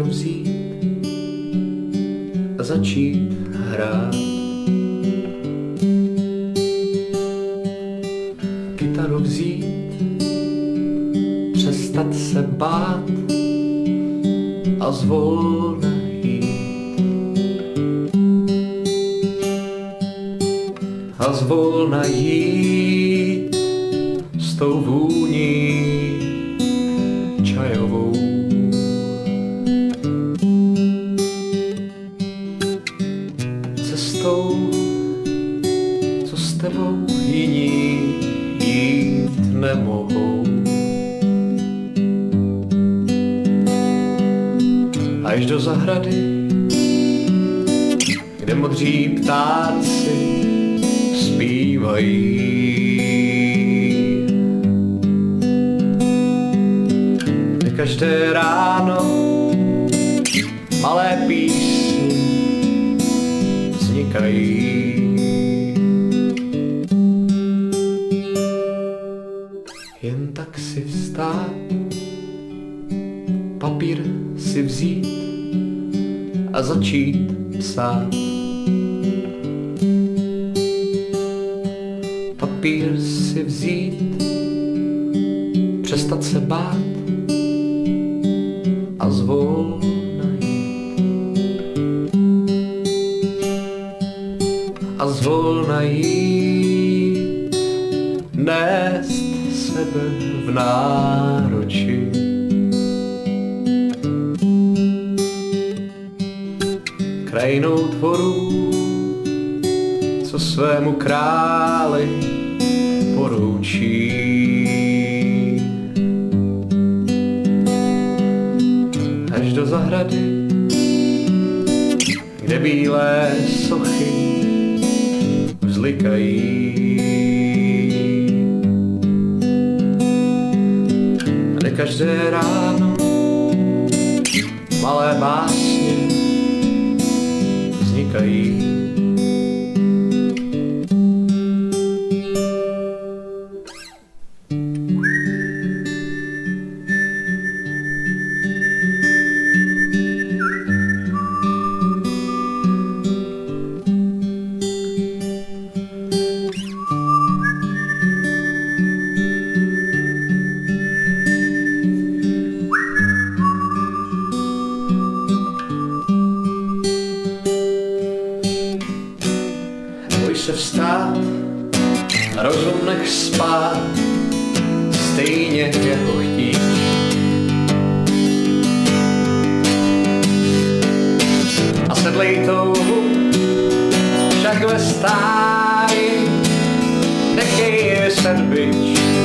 vzít a začít hrát. Kytaru vzít, přestat se bát a zvolna jít. A zvolna jít s tou vůní čajovou. Cestou, co s tebou jiní jít nemohou. Až do zahrady, kde modří ptáci zpívají. Kde každé ráno malé písně vznikají. Jen tak si vstát, papír si vzít a začít psát. Papír si vzít, přestat se bát a zvolna jít. A zvolna jít, nést sebe v náruči. Krajinou tvorů, co svému králi poručí. Až do zahrady, kde bílé sochy vzlikají. Kde každé ráno malé básně vznikají. Se vstát, rozum nech spát, stejně jako chtíš. A sedlej touhu však ve stáji, nechej je vyset bič.